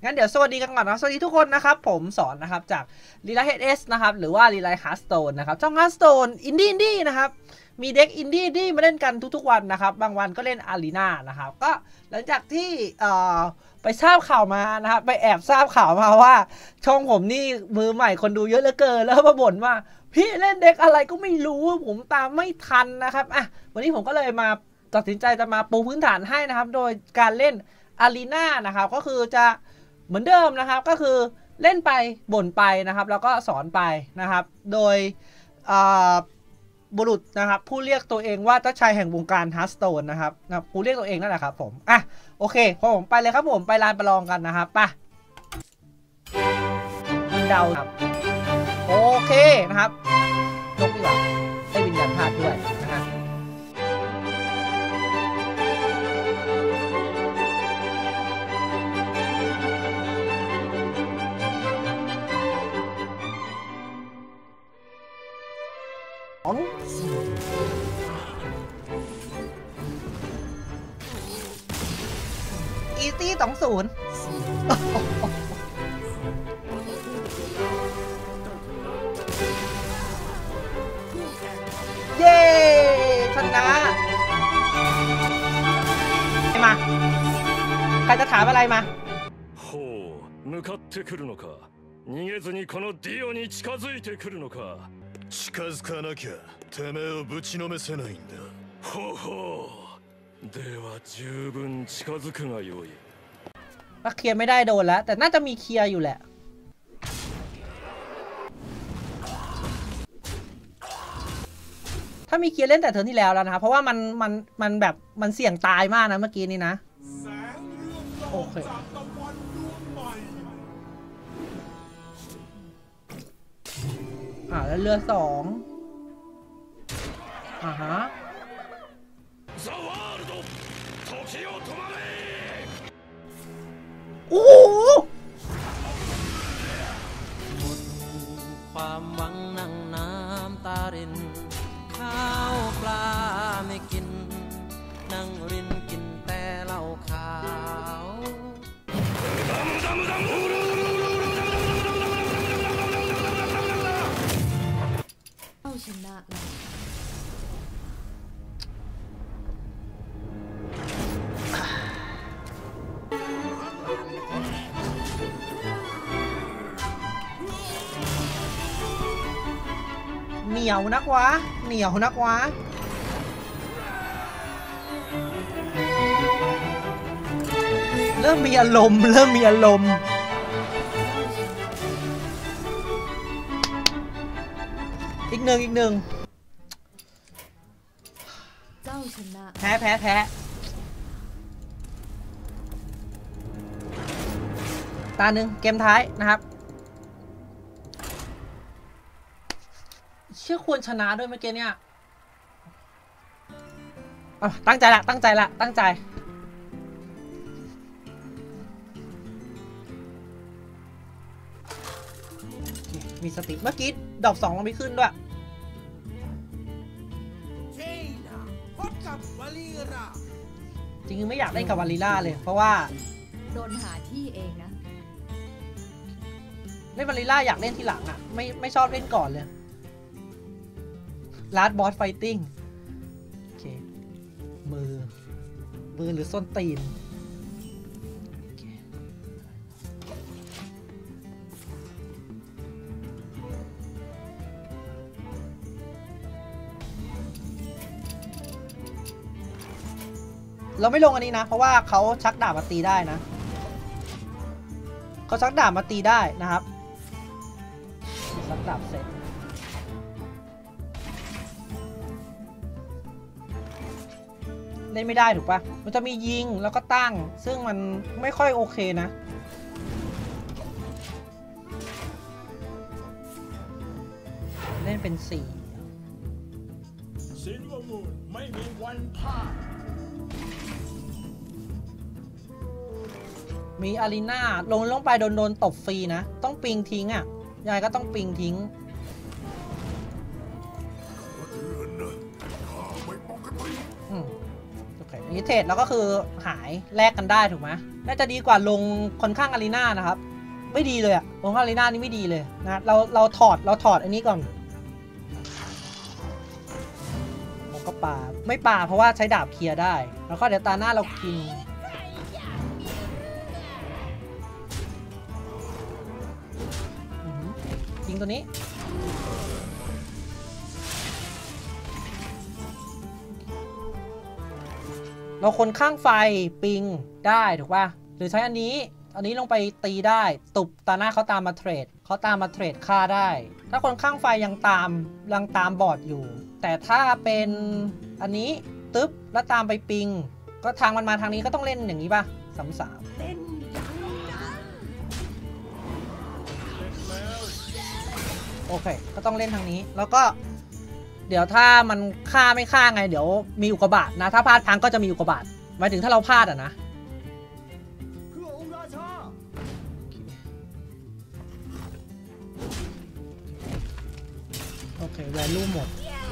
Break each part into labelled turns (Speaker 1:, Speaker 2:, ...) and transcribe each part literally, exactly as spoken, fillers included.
Speaker 1: งั้นเดี๋ยวสวัสดีกันก่อนนะสวัสดีทุกคนนะครับผมสอนนะครับจากลีลา เอช เอส นะครับหรือว่าลีลา ฮาร์ธสโตน นะครับช่อง ฮาร์ธสโตน อินดี้อินดี้นะครับมีเด็กอินดี้ที่มาเล่นกันทุกๆวันนะครับบางวันก็เล่นอารีนานะครับก็หลังจากที่เอ่อไปทราบข่าวมานะครับไปแอบทราบข่าวมาว่าช่องผมนี่มือใหม่คนดูเยอะเหลือเกินแล้วมาบ่นว่าพี่เล่นเด็กอะไรก็ไม่รู้ผมตามไม่ทันนะครับอ่ะวันนี้ผมก็เลยมาตัดสินใจจะมาปูพื้นฐานให้นะครับโดยการเล่นอารีนานะครับก็คือจะเหมือนเดิมนะครับก็คือเล่นไปบ่นไปนะครับแล้วก็สอนไปนะครับโดยบุรุษนะครับผู้เรียกตัวเองว่าเจ้าชายแห่งวงการฮาร์ธสโตนนะครับนะผู้เรียกตัวเองนั่นแหละครับผมอ่ะโอเคพอผมไปเลยครับผมไปลานประลองกันนะครับไปเดาครับโอเคนะครับยกดีกว่าได้วิญญาณธาตุด้วยนะฮะอีตี้สองศูนย์เย้ชนะมาใครจะถามอะไรมา
Speaker 2: ほう向かってくるのか逃げずにこのディオに近づいてくるのか
Speaker 3: 近づかなきゃてめえをぶちのめせないんだ
Speaker 2: ほうほうでは十分近づくがよい
Speaker 1: ว่าเคลียร์ไม่ได้โดนแล้วแต่น่าจะมีเคลียร์อยู่แหละถ้ามีเคลียร์เล่นแต่เทิร์นที่แล้วแล้วนะครับเพราะว่ามันมันมันแบบมันเสี่ยงตายมากนะเมื่อกี้นี้นะโอเคอ่าแล้วเรือสองอ่าฮะโอ้โห
Speaker 4: ความหวังนั่งน้ำตารินข้าวปลาไม่กินนั่งรินกินแต่เหล้าขาว
Speaker 5: เอาชนะแล้ว
Speaker 1: เหนียวนักวะเหนียวนักวะเริ่มมีอารมณ์เริ่มมีอารมณ์อีกหนึ่งอีกหนึ่ง
Speaker 5: เจ้าชนะ
Speaker 1: แพ้แพ้แพ้ตาหนึ่งเกมท้ายนะครับเชื่อควรชนะด้วยเมื่อกี้เนี่ยตั้งใจละตั้งใจละตั้งใจมีสติเมื่อกี้ดอกสองลงไปขึ้นด้วยจริงๆไม่อยากเล่นกับวาลิล่าเลยเพราะว่า
Speaker 5: โดนหาที่เองนะ
Speaker 1: เล่นวาลิล่าอยากเล่นทีหลังอ่ะไม่ไม่ชอบเล่นก่อนเลยลาสบอสไฟติ้งโอเคมือมือหรือส้นตีนเราไม่ลงอันนี้นะเพราะว่าเขาชักดาบมาตีได้นะเขาชักดาบมาตีได้นะครับชักดาบเสร็จเล่นไม่ได้ถูกปะมันจะมียิงแล้วก็ตั้งซึ่งมันไม่ค่อยโอเคนะเล่นเป็นสี่
Speaker 3: ซิลเวอร์มูนไม่มีวันพลาด
Speaker 1: มีอารีนาลงลงไปโดนโดนตบฟรีนะต้องปิงทิ้งอ่ะยังไงก็ต้องปิงทิ้งอืมโอเค นี้นี้เทรดแล้วก็คือหายแลกกันได้ถูกไหมน่าจะดีกว่าลงค่อนข้างอารีนานะครับไม่ดีเลยอะลงอารีนานี่ไม่ดีเลยนะเราเราถอดเราถอดอันนี้ก่อนเราก็ปาไม่ปาเพราะว่าใช้ดาบเคลียร์ได้แล้วก็เดี๋ยวตาหน้าเรากินยิงตัวนี้เราคนข้างไฟปิงได้ถูกป่ะหรือใช้อันนี้อันนี้ลงไปตีได้ตุบตาหน้าเขาตามมาเทรดเขาตามมาเทรดฆ่าได้ถ้าคนข้างไฟยังตามยังตามบอดอยู่แต่ถ้าเป็นอันนี้ตึ๊บแล้วตามไปปิงก็ทางมันมาทางนี้ก็ต้องเล่นอย่างนี้ป่ะสามสามโอเคก็ต้องเล่นทางนี้แล้วก็เดี๋ยวถ้ามันฆ่าไม่ฆ่าไงเดี๋ยวมีอุกกาบาตนะถ้าพลาดพังก็จะมีอุกกาบาตหมายถึงถ้าเราพลาดอ่ะนะโอเคแวลูหมด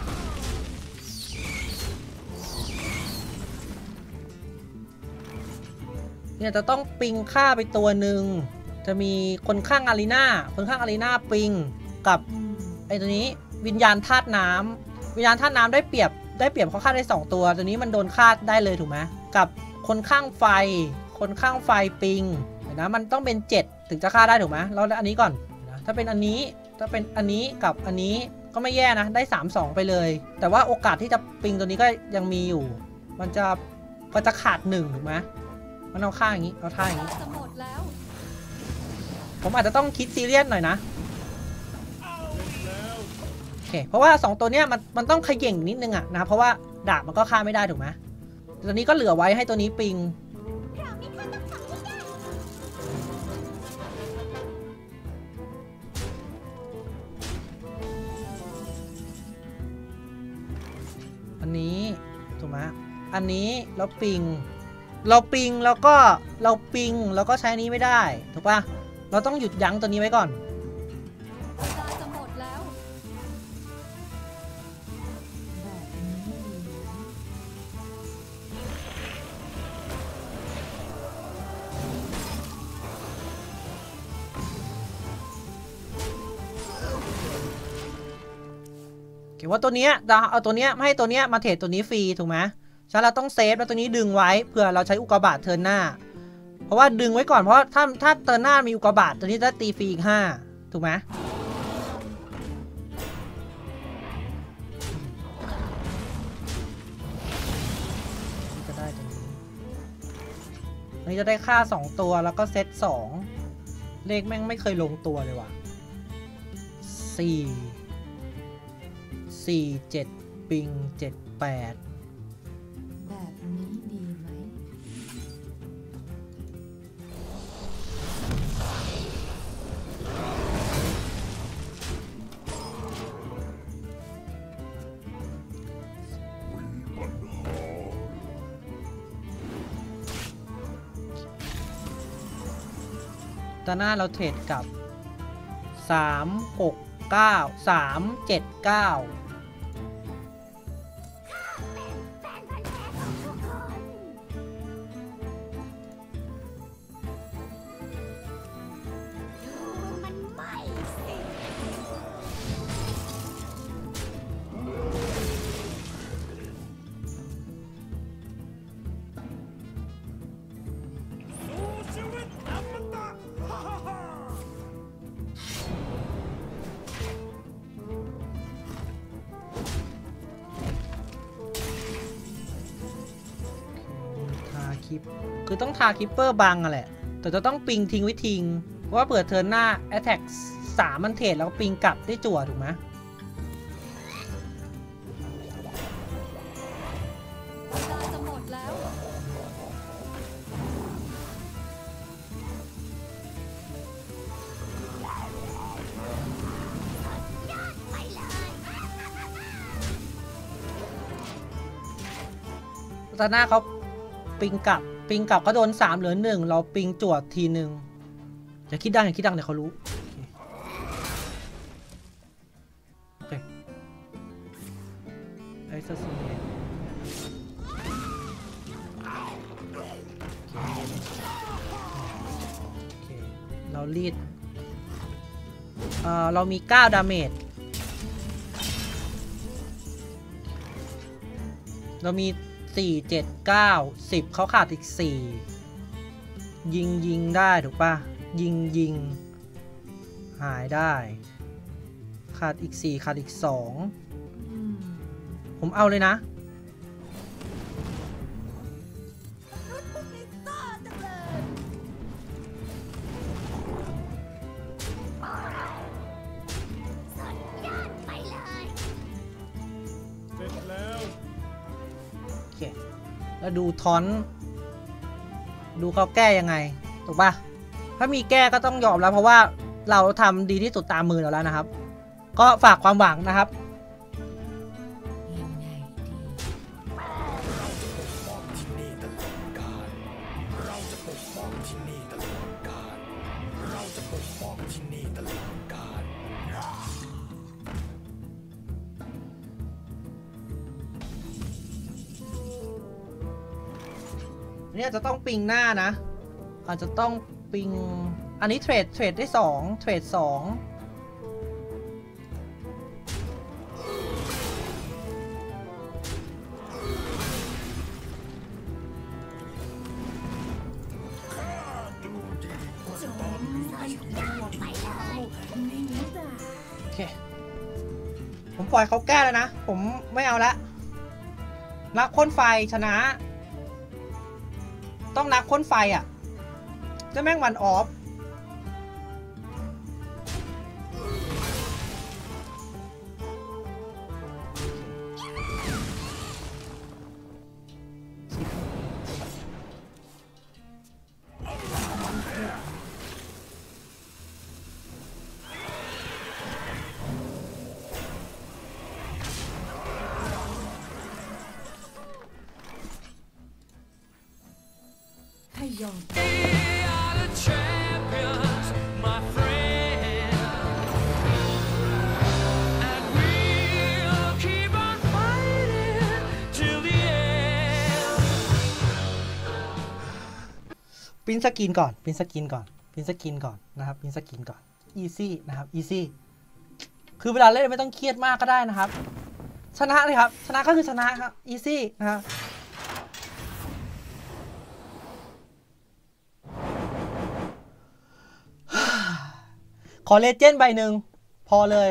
Speaker 1: เนี่ยจะต้องปิงฆ่าไปตัวหนึ่งจะมีคนข้างอารีนาคนข้างอารีนาปิงกับไอตัวนี้วิญญาณธาตุน้ำวิญญาณธาตุน้ำได้เปรียบได้เปรียบเขาฆ่าได้สองตัวตัวนี้มันโดนฆ่าได้เลยถูกไหมกับคนข้างไฟคนข้างไฟปิงเดี๋ยวนะมันต้องเป็นเจ็ดถึงจะฆ่าได้ถูกไหมแล้วอันนี้ก่อนนะถ้าเป็นอันนี้ถ้าเป็นอันนี้กับอันนี้ก็ไม่แย่นะได้สาม สองไปเลยแต่ว่าโอกาสที่จะปิงตัวนี้ก็ยังมีอยู่มันจะก็จะขาดหนึ่งถูกไหมมันเอาฆ่าอย่างนี้เอาท่าอย่างนี้ผมอาจจะต้องคิดซีเรียสหน่อยนะโอเคเพราะว่าสองตัวเนี้ยมันมันต้องขย่งนิดนึงอะนะเพราะว่าดาบมันก็ฆ่าไม่ได้ถูกไหมตัวนี้ก็เหลือไว้ให้ตัวนี้ปิงอันนี้ถูกไหมอันนี้แล้วปิงเราปิงแล้วก็เราปิงแล้วก็ใช้นี้ไม่ได้ถูกป่ะเราต้องหยุดยั้งตัวนี้ไว้ก่อนเขียนว่าตัวเนี้ยเราเอาตัวเนี้ยไม่ให้ตัวเนี้ยมาเทรดตัวนี้ฟรีถูกไหมฉะนั้นเราต้องเซฟแล้วตัวนี้ดึงไว้เผื่อเราใช้อุกกาบาตเทิร์นหน้าเพราะว่าดึงไว้ก่อนเพราะถ้าถ้าเทิร์นหน้ามีอุกกาบาตตัวนี้จะตีฟรีอีกห้าถูกไหมจะได้ตรงนี้อันนี้จะได้ค่าสองตัวแล้วก็เซตสองเลขแม่งไม่เคยลงตัวเลยว่ะสี่สี่เจ็ดปิงเจ็ดแปด
Speaker 5: แบบนี้ดีไหม
Speaker 1: ตอนหน้าเราเทรดกับสามหกเก้าสามเจ็ดเก้าคือต้องทาคิปเปอร์บังอะแหละแต่จะต้องปิงทิ้งไว้ทิ้งเพราะว่าเปิดเทิร์นหน้า Attack สามมันเทรดแล้วปิงกลับได้จั่วถูกไหมจะหมดแล้วตอนหน้าเขาปิงกลับปิงกลับก็โดนสามเหลือหนึ่งเราปิงจวดทีหนึ่งอย่าคิดดังอย่าคิดดังเดี๋ยวเขารู้โอเคไอ้เซอร์ซีเรารีดเอ่อเรามีเก้าดาเมจเรามีสี่ เจ็ด เก้า สิบเขาขาดอีกสี่ยิงยิงได้ถูกปะยิงยิงหายได้ขาดอีกสี่ขาดอีกสองผมเอาเลยนะแล้วดูทอนดูเขาแก้ยังไงถูกปะถ้ามีแก้ก็ต้องยอมแล้วเพราะว่าเราทำดีที่สุดตามมือเราแล้วนะครับก็ฝากความหวังนะครับเนี่ยจะต้องปิงหน้านะอาจจะต้องปิงอันนี้เทรดเทรดได้สองเทรดสองโอเคผมปล่อยเขาแก้แล้วนะผมไม่เอาละนักพ่นไฟชนะต้องนักพ่นไฟอ่ะจะแม่งวันออฟ
Speaker 5: ยอม
Speaker 1: พินสกินก่อนพินสกินก่อนพินสกินก่อนนะครับพินสกินก่อนอีซี่นะครับอีซี่คือเวลาเล่นไม่ต้องเครียดมากก็ได้นะครับชนะเลยครับชนะก็คือชนะครับอีซี่นะครับขอเลเจนด์ใบหนึ่งพอเลย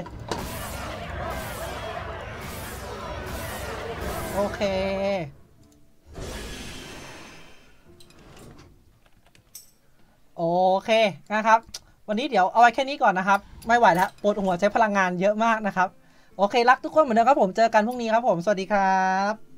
Speaker 1: โอเคโอเคนะครับวันนี้เดี๋ยวเอาไว้แค่นี้ก่อนนะครับไม่ไหวแล้วปวดหัวใช้พลังงานเยอะมากนะครับโอเครักทุกคนเหมือนเดิมครับผมเจอกันพรุ่งนี้ครับผมสวัสดีครับ